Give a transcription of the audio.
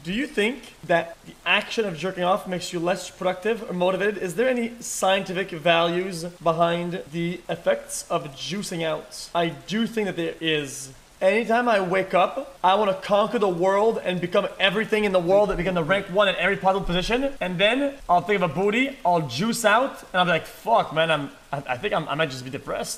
Do you think that the action of jerking off makes you less productive or motivated? Is there any scientific values behind the effects of juicing out? I do think that there is. Anytime I wake up, I want to conquer the world and become everything in the world and become the rank 1 in every possible position. And then I'll think of a booty, I'll juice out, and I'll be like, fuck, man, I think I might just be depressed.